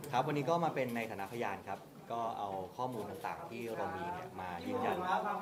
ครับวันนี้ก็มาเป็นในฐานะพยานครับก็เอาข้อมูลต่างๆที่เรามีเนี่ยมายืนยัน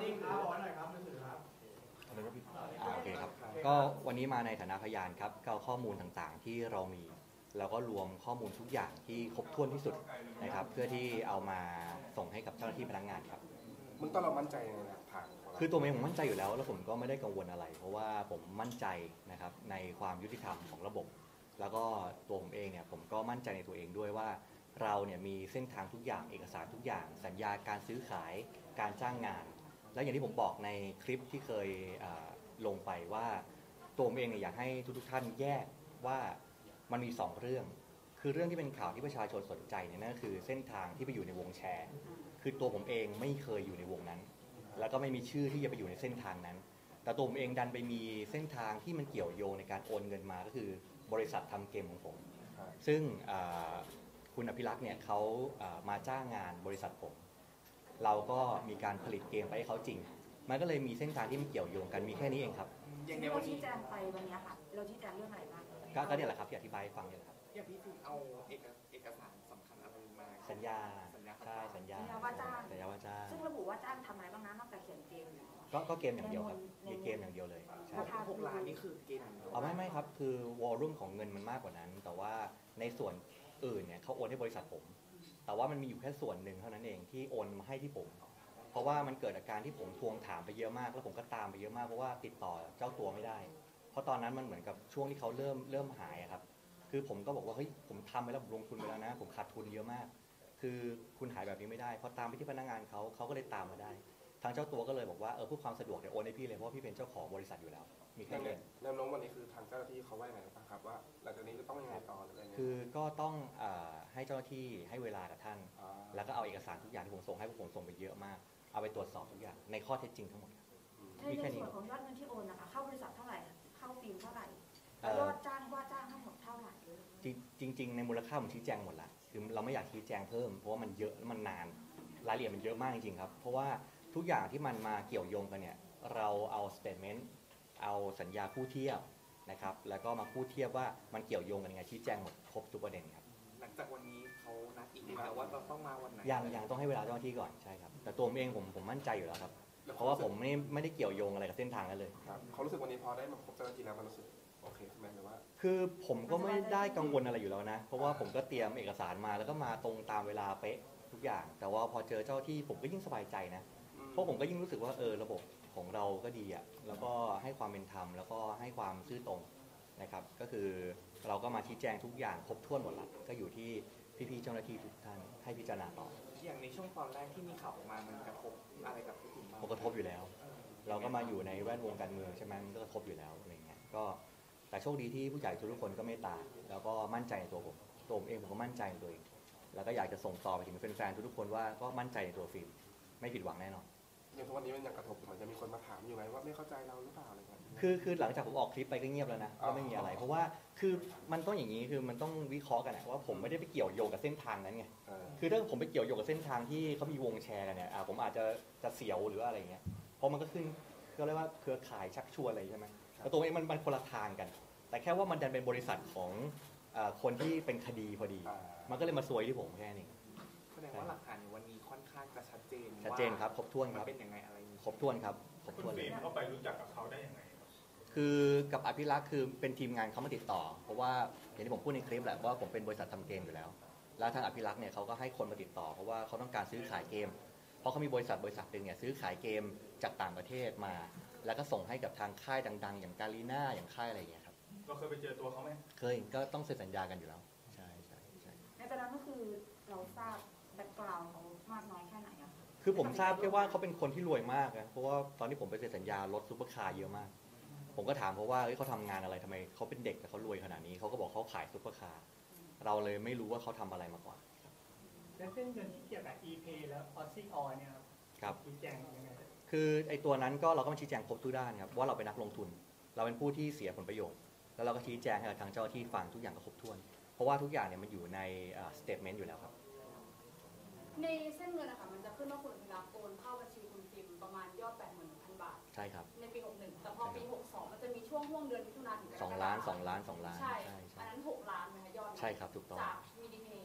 โอเคครับก็วันนี้มาในฐานะพยานครับก็เอาข้อมูลต่างๆที่เรามีแล้วก็รวมข้อมูลทุกอย่างที่ครบถ้วนที่สุดนะครับเพื่อที่เอามาส่งให้กับเจ้าหน้าที่พนักงานครับมึงต้องเรามั่นใจในหลักฐานคือตัวเองผมมั่นใจอยู่แล้วแล้วผมก็ไม่ได้กังวลอะไรเพราะว่าผมมั่นใจนะครับในความยุติธรรมของระบบแล้วก็ตัวผมเองเนี่ยผมก็มั่นใจในตัวเองด้วยว่าเราเนี่ยมีเส้นทางทุกอย่างเอกสารทุกอย่างสัญญาการซื้อขายการจ้างงานและอย่างที่ผมบอกในคลิปที่เคยลงไปว่าตัวผมเองเนี่ยอยากให้ทุกท่านแยกว่ามันมี2เรื่องคือเรื่องที่เป็นข่าวที่ประชาชนสนใจเนี่ยนั่นก็คือเส้นทางที่ไปอยู่ในวงแชร์คือตัวผมเองไม่เคยอยู่ในวงนั้นแล้วก็ไม่มีชื่อที่จะไปอยู่ในเส้นทางนั้นแต่ตัวผมเองดันไปมีเส้นทางที่มันเกี่ยวโยงในการโอนเงินมาก็คือบริษัททำเกมของผมซึ่งคุณอภิรักษ์เนี่ยเขามาจ้างงานบริษัทผมเราก็มีการผลิตเกมไปให้เขาจริงมันก็เลยมีเส้นทางที่มันเกี่ยวโยงกันมีแค่นี้เองครับอย่างเราชี้แจงไปวันนี้ค่ะเราชี้แจงเรื่องอะไรบ้างก็เนี่ยแหละครับที่อธิบายให้ฟังเนี่ยแหละครับอย่างพี่ฟิล์มเอาเอกสารสำคัญอะไรมาสัญญาใช่สัญญาว่าจ้างซึ่งระบุว่าจ้างทำอะไรบ้างนะนอกจากเขียนเกมก็เกมอย่างเดียวครับมีเกมอย่างเดียวเลยใช่ 6 ล้านนี่คือเกมไม่ครับคือวอลลุ่มของเงินมันมากกว่านั้นแต่ว่าในส่วนอื่นเนี่ยเขาโอนให้บริษัทผมแต่ว่ามันมีอยู่แค่ส่วนหนึ่งเท่านั้นเองที่โอนมาให้ที่ผมเพราะว่ามันเกิดอาการที่ผมทวงถามไปเยอะมากแล้วผมก็ตามไปเยอะมากเพราะว่าติดต่อเจ้าตัวไม่ได้เพราะตอนนั้นมันเหมือนกับช่วงที่เขาเริ่มหายครับคือผมก็บอกว่าเฮ้ยผมทำไปแล้วผมลงทุนไปแล้วนะผมขาดทุนเยอะมากคือคุณหายแบบนี้ไม่ได้พอตามไปที่พนักงานเขาก็เลยตามมาได้ทางเจ้าตัวก็เลยบอกว่าเพื่อความสะดวกเดี๋ยวโอนให้พี่เลยเพราะพี่เป็นเจ้าของบริษัทอยู่แล้วมีแค่นี้แนวโน้มวันนี้คือทางเจ้าหน้าที่เขาว่าไงบ้างครับว่าหลังจากนี้จะต้องยังไงต่อหรืออะไรเงี้ยคือก็ต้องให้เจ้าหน้าที่ให้เวลากับท่านแล้วก็เอาเอกสารทุกอย่างที่ผมส่งให้ผมส่งไปเยอะมากเอาไปตรวจสอบทุกอย่างในข้อเท็จจริงทั้งหมดในส่วนของยอดเงินที่โอนนะคะเข้าบริษัทเท่าไหร่เข้าฟิล์มเท่าไหร่ยอดจ้างว่าจ้างทั้งหมดเท่าไหร่จริงในมูลค่าผมชี้แจงหมดละคือเราไม่อยากชี้แจงเพิ่มเพราะว่ามันเยอะแล้วมันนานรายละเอียดมันเยอะมากจริงๆครับเพราะว่าทุกอย่างที่มันมาเกี่ยวโยงกันเนี่ยเราเอาสเตทเมนต์เอาสัญญาคู่เทียบนะครับแล้วก็มาคู่เทียบว่ามันเกี่ยวโยงกันยังไงชี้แจงหมดครบทุกประเด็นครับหลังจากวันนี้เขานัดอีกไหมว่าเราต้องมาวันไหนยังต้องให้เวลาเจ้าหน้าที่ก่อนใช่ครับแต่ตัวผมเองผมมั่นใจอยู่แล้วครับเพราะว่าผมไม่ได้เกี่ยวโยงอะไรกับเส้นทางนั้นเลยครับเขารู้สึกวันนี้พอได้มาพบเจ้าหน้าที่แล้วมันรู้สึกโอเคใช่ไหมหรือว่าคือผมก็ไม่ได้กังวลอะไรอยู่แล้วนะเพราะว่าผมก็เตรียมเอกสารมาแล้วก็มาตรงตามเวลาเป๊ะทุกอย่างแต่ว่าพอเจอเจ้าที่ผมก็ยิ่งสบายใจนะเพราะผมก็ยิ่งรู้สึกว่าระบบของเราก็ดีอ่ะแล้วก็ให้ความเป็นธรรมแล้วก็ให้ความซื่อตรงนะครับก็คือเราก็มาชี้แจงทุกอย่างครบถ้วนหมดละก็อยู่ที่พี่ๆเจ้าหน้าที่ทุกท่านให้พิจารณาต่ออย่างในช่วงตอนแรกที่มีข่าวออกมามันกระทบอะไรกับพี่ฟิล์มบ้างกระทบอยู่แล้วเราก็มาอยู่ในแวดวงการเมืองใช่ไหมมันก็กระทบอยู่แล้วอะไรเงี้ยก็แต่โชคดีที่ผู้ใหญ่ทุกคนก็เมตตาแล้วก็มั่นใจในตัวผมเองผมก็มั่นใจในตัวเองแล้วก็อยากจะส่งต่อไปถึงแฟนๆทุกคนว่าก็มั่นใจในตัวฟิล์มไม่ผิดหวังแน่นอนอย่างทุกวันนี้มันยังกระทบเหมือนจะมีคนมาถามอยู่ไหมว่าไม่เข้าใจเราหรือเปล่าอะไรเงี้ยคือหลังจากผมออกคลิปไปก็เงียบแล้วนะก็ไม่มีอะไรเพราะว่าคือมันต้องอย่างนี้คือมันต้องวิเคราะห์กันนะว่าผมไม่ได้ไปเกี่ยวโยงกับเส้นทางนั้นไงคือถ้าผมไปเกี่ยวโยงกับเส้นทางที่เขามีวงแชร์กันเนี่ยผมอาจจะเสียวหรืออะไรเงี้ยเพราะมันก็ขึ้นก็เรียกว่าเครือข่ายชักชวนอะไรใช่ไหมแต่ตัวเองมันคนละทางกันแต่แค่ว่ามันดันเป็นบริษัทของคนที่เป็นคดีพอดีมันก็เลยมาซวยที่ผมแค่นี้แสดงว่าหลักฐานในวันนี้ค่อนข้างจะชัดเจนครับครบถ้วนครับเป็นยังไงอะไรครบถ้วนครับครบถ้วนเลยเขาไปรู้จักกับเขาได้ยังไงคือกับอภิรักษ์คือเป็นทีมงานเขามาติดต่อเพราะว่าอย่างที่ผมพูดในคลิปแหละว่าผมเป็นบริษัททำเกมอยู่แล้วแล้วทางอภิรักษ์เนี่ยเขาก็ให้คนมาติดต่อเพราะว่าเขาต้องการซื้อขายเกมเพราะเขามีบริษัทหนึ่งเนี่ยซื้อขายเกมจากต่างประเทศมาแล้วก็ส่งให้กับทางค่ายดังๆอย่างกาลีน่าอย่างค่ายอะไรอย่างเงี้ยครับเราเคยไปเจอตัวเขาไหมเคยก็ต้องเซ็นสัญญากันอยู่แล้วใช่ในตอนนั้นก็คือเราทราบแบ็คกราวด์เขามากน้อยแค่ไหนอะคือผมทราบแค่ว่าเขาเป็นคนที่รวยมากนะเพราะว่าตอนที่ผมไปเซ็นสัญญารถซุปเปอร์คาร์เยอะมากผมก็ถามเขาว่าเขาทำงานอะไรทำไมเขาเป็นเด็กแต่เขารวยขนาดนี้เขาก็บอกเขาขายซุปเปอร์คาร์เราเลยไม่รู้ว่าเขาทำอะไรมาก่อนแล้วเส้นเงินที่เกี่ยวกับ ePay แล้ว Aussie Oil เนี่ยครับชี้แจงยังไงคือไอ้ตัวนั้นก็เราก็มาชี้แจงครบทุกด้านครับว่าเราเป็นนักลงทุนเราเป็นผู้ที่เสียผลประโยชน์แล้วเราก็ชี้แจงให้ทางเจ้าที่ฟังทุกอย่างก็ครบถ้วนเพราะว่าทุกอย่างเนี่ยมันอยู่ในสเตทเมนต์อยู่แล้วครับในเส้นเงินนะคะมันจะขึ้นว่าคุณอภิรักษ์โอนเข้าบัญชีคุณฟิล์มประมาณยอด 81,000 บาทใช่ครับในปี 61แต่พอปี 62มันจะมีช่วงเดือนมิถุนายนถึง 2 ล้านใช่อันนั้น6 ล้านนะคะยอดใช่ครับถูกต้องจากมีดีเพย์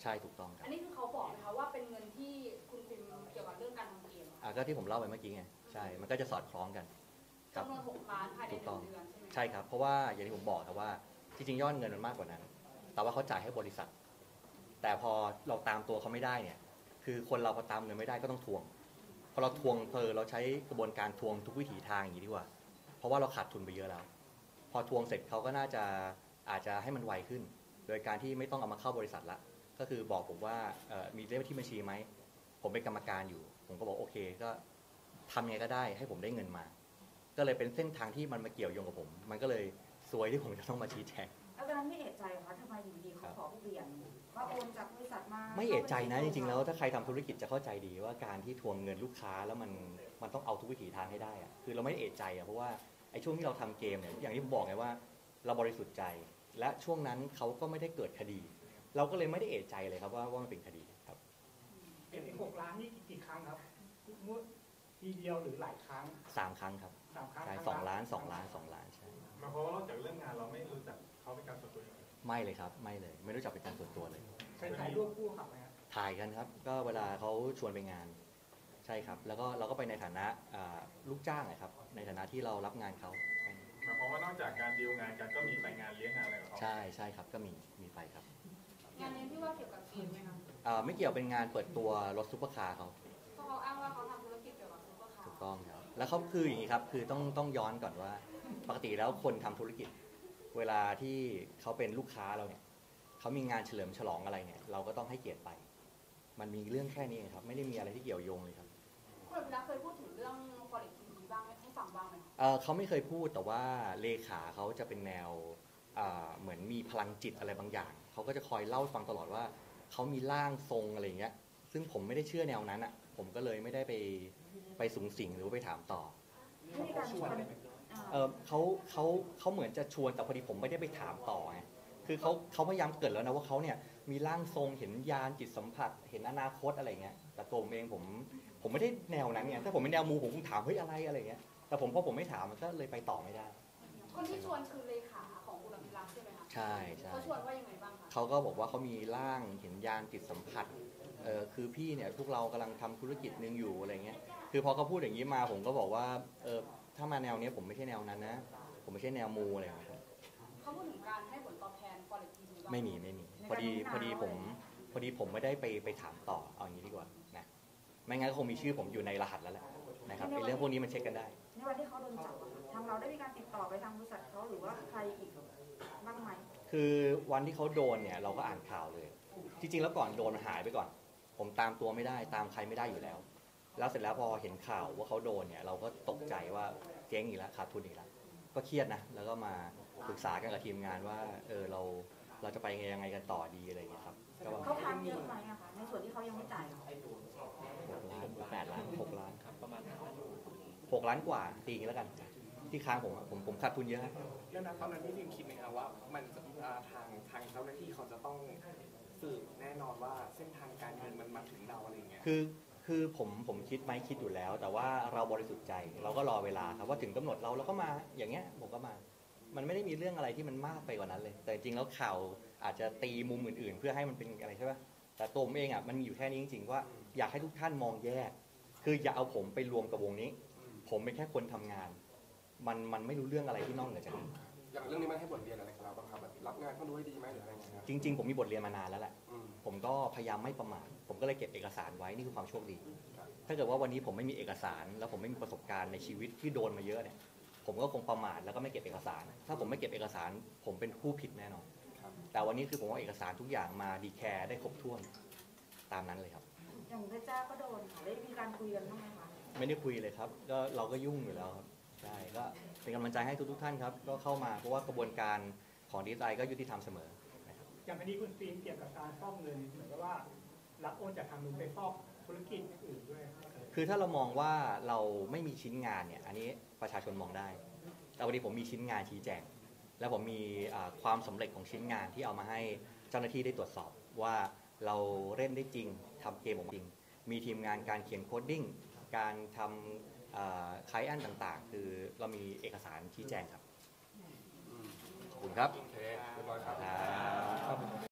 ใช่ถูกต้องครัอับนนี้คือเขาบอกไหมคะว่าเป็นเงินที่คุณฟิล์มเกี่ยวกับเรื่องการทำเกมอะก็ที่ผมเล่าไปเมื่อกี้ไงใช่มันก็จะสอดคล้องกันครับจำนวน6 ล้านภายในถูกต้อง 1 เดือนใช่ไหมใช่ครับเพราะว่าอย่างที่ผมบอกครับว่าจริงๆยอดเงินมันมากกว่านั้น แต่ว่าเขาจ่ายให้บริษัท แต่พอเราตามตัวเขาไม่ได้เนี่ยคือคนเราพอตามเงินไม่ได้ก็ต้องทวงพอเราทวงเราใช้กระบวนการทวงทุกวิถีทางอย่างนี้ดีกว่า เพราะว่าเราขาดทุนไปเยอะแล้ว พอทวงเสร็จเขาก็น่าจะอาจจะให้มันไวขึ้น โดยการที่ไม่ต้องเอามาเข้าบริษัทละก็คือบอกผมว่ามีเลขที่บัญชีไหมผมเป็นกรรมการอยู่ ผมก็บอกโอเคก็ทำยังไงก็ได้ให้ผมได้เงินมา ก็เลยเป็นเส้นทางที่มันมาเกี่ยวโยงกับผม มันก็เลยซวยที่ผมจะต้องมาชี้แจงแล้วตอนนั้นไม่เอะใจเหรอคะทำไมอยู่ดีเขาขอเปลี่ยนว่าโอนจากบริษัทมาไม่เอะใจนะจริงๆแล้วถ้าใครทำธุรกิจจะเข้าใจดีว่าการที่ทวงเงินลูกค้าแล้วมันต้องเอาทุกวิถีทางให้ได้อะคือเราไม่ได้เอะใจอะเพราะว่าไอ้ช่วงที่เราทำเกมเนี่ยอย่างที่ผมบอกไงว่าเราบริสุทธิ์ใจ และช่วงนั้นเขาก็ไม่ได้เกิดคดี เราก็เลยไม่ได้เอะใจเลยครับว่ามันเป็นคดีครับเก็บ6 ล้านนี่กี่ครั้งครับงวดทีเดียวหรือหลายครั้ง 3 ครั้งครับ 3 ครั้งใช่ครั้ 2 ล้าน 2 ล้าน 2 ล้านใช่หมายความว่านอกจากเรื่องงานเราไม่รู้จักเขาเป็นการส่วนตัวอย่างไรไม่เลยครับไม่เลยไม่รู้จักเป็นการส่วนตัวเลยเคยถ่ายรูปคู่กับไหมครับถ่ายกันครับก็เวลาเขาชวนไปงานใช่ครับแล้วก็เราก็ไปในฐานะลูกจ้างนะครับในฐานะที่เรารับงานเขาแค่นี้หมายความว่านอกจากการดีลงานกันก็มีไปงานเลี้ยงงานอะไรกับเขาใช่ครับก็มีไปครับงานเลี้ยงที่ว่าเกี่ยวกับเกมไหมคะไม่เกี่ยวเป็นงานเปิดตัวรถซุปเปอร์คาร์เขาเพราะเขาอ้างว่าเขาทำธุรกิจเกี่ยวกับซุปเปอร์คาร์ถูกต้องครับแล้วเขาคืออย่างนี้ครับคือต้องย้อนก่อนว่าปกติแล้วคนทำธุรกิจ เวลาที่เขาเป็นลูกค้าเราเนี่ยเขามีงานเฉลิมฉลองอะไรเนี่ยเราก็ต้องให้เกียรติไป มันมีเรื่องแค่นี้เองครับไม่ได้มีอะไรที่เกี่ยวโยงเลยครับคุณอภิรักษ์เคยพูดถึงเรื่อง quality TV บ้างไหมให้ฟังบ้างไหมคะเขาไม่เคยพูดแต่ว่าเลขาเขาจะเป็นแนวเหมือนมีพลังจิตอะไรบางอย่างเขาก็จะคอยเล่าให้ฟังตลอดว่าเขามีร่างทรงอะไรอย่างเงี้ยซึ่งผมไม่ได้เชื่อแนวนั้นอ่ะผมก็เลยไม่ได้ไปสูงสิงหรือว่าไปถามต่อไม่มีการชวนเขาเหมือนจะชวนแต่พอดีผมไม่ได้ไปถามต่อไงคือเขาพยายามเกริดแล้วนะว่าเขาเนี่ยมีร่างทรงเห็นยานจิตสัมผัสเห็นอนาคตอะไรเงี้ยแต่ตัวผมเองผมไม่ได้แนวนั้นไงถ้าผมเป็นแนวมูผมคงถามเฮ้ยอะไรเงี้ยแต่พอผมไม่ถามมันก็เลยไปต่อไม่ได้คนที่ชวนคือเลขาของคุณอภิรักษ์ใช่ไหมคะใช่เขาชวนว่ายังไงบ้างคะเขาก็บอกว่าเขามีร่างเห็นยานจิตสัมผัสคือพี่เนี่ยพวกเรากำลังทำธุรกิจหนึ่งอยู่อะไรเงี้ยคือพอเขาพูดอย่างนี้มาผมก็บอกว่าถ้ามาแนวนี้ผมไม่ใช่แนวนั้นนะผมไม่ใช่แนวมูอะไรอย่างเงี้ยครับเขาพูดถึงการให้ผลตอบแทน quality TV บ้างหไม่มีพอดีผมไม่ได้ไปถามต่อเอาอย่างนี้ดีกว่านะไม่งั้นก็คงมีชื่อผมอยู่ในรหัสแล้วแหละนะครับไอ้เรื่องพวกนี้มันเช็คกันได้ในวันที่เขาโดนจับอะทางเราได้มีการติดต่อไปทางบริษัทเขาหรือว่าใครอีกบ้างไหมคือวันที่เขาโดนเนี่ยเราก็อ่านข่าวเลย จริงๆแล้วก่อนโดนมันหายไปก่อน ผมตามตัวไม่ได้ตามใครไม่ได้อยู่แล้ว แล้วเสร็จแล้วพอเห็นข่าวว่าเขาโดนเนี่ยเราก็ตกใจว่าเจ๊งอีกแล้วขาดทุนอีกแล้วก็เครียดนะแล้วก็มาปรึกษากันกับทีมงานว่าเราจะไปยังไงกันต่อดีอะไรอย่างเงี้ยครับก็ประมาณเขาทำเยอะไหมอะคะในส่วนที่เขายังไม่จ่ายเรา 6 ล้าน8 ล้าน6 ล้านครับประมาณ6 ล้านกว่าตีอย่างนี้แล้วกันที่ค้างผมขาดทุนเยอะแล้วนะตอนนั้นพี่ฟิล์มคิดไหมครับว่ามันจะทางเจ้าหน้าที่เขาจะต้องสืบแน่นอนว่าเส้นทางการเงินมันมาถึงเราอะไรอย่างเงี้ยคือผมคิดไหมคิดอยู่แล้ว แต่ว่าเราบริสุทธิ์ใจเราก็รอเวลาครับว่าถึงกำหนดเราก็มาอย่างเงี้ยผมก็มา มันไม่ได้มีเรื่องอะไรที่มันมากไปกว่านั้นเลย แต่จริงๆแล้วข่าวอาจจะตีมุมอื่นๆ เพื่อให้มันเป็นอะไรใช่ไหมแต่ตัวผมเองอ่ะมันมีอยู่แค่นี้จริงๆว่าอยากให้ทุกท่านมองแยก คืออย่าเอาผมไปรวมกับวงนี้ ผมเป็นแค่คนทำงาน มันไม่รู้เรื่องอะไรที่นอกเหนือจากนี้อย่างเรื่องนี้มันให้บทเรียนอะไรกับเราบ้างครับแบบรับงานต้องดูให้ดีไหมหรืออะไรเงี้ยครับจริงๆผมมีบทเรียนมานานแล้วแหละอืมผมก็พยายามไม่ประมาท ผมก็เลยเก็บเอกสารไว้ นี่คือความโชคดี ถ้าเกิดว่าวันนี้ผมไม่มีเอกสาร แล้วผมไม่มีประสบการณ์ในชีวิตที่โดนมาเยอะเนี่ย ผมก็คงประมาทแล้วก็ไม่เก็บเอกสาร ถ้าผมไม่เก็บเอกสาร ผมเป็นผู้ผิดแน่นอนครับแต่วันนี้คือผมว่าเอกสารทุกอย่างมาดีแคร์ได้ครบถ้วนตามนั้นเลยครับอย่างเพชรจ้าก็โดนค่ะได้มีการคุยกันบ้างไหมคะไม่ได้คุยเลยครับ ก็เราก็ยุ่งอยู่แล้วครับใช่ ก็เป็นกำลังใจให้ทุกท่านครับ ก็เข้ามาเพราะว่ากระบวนการของดีไซน์ก็ยุติธรรมเสมอนะครับอย่างคดีคุณฟิล์มเกี่ยวกับการฟอกเงินเหมือนกับว่ารับโอนจากทางนู้นไปฟอกธุรกิจอื่นด้วยคือถ้าเรามองว่าเราไม่มีชิ้นงานเนี่ย อันนี้ประชาชนมองได้ แต่วันนี้ผมมีชิ้นงานชี้แจง แล้วผมมีความสำเร็จของชิ้นงานที่เอามาให้เจ้าหน้าที่ได้ตรวจสอบว่าเราเล่นได้จริงทำเกมออกมาจริง มีทีมงานการเขียนโคดดิ้ง การทำไคลแอนต่างๆ คือเรามีเอกสารชี้แจงครับ ขอบคุณครับโอเคเรียบร้อยครับครับ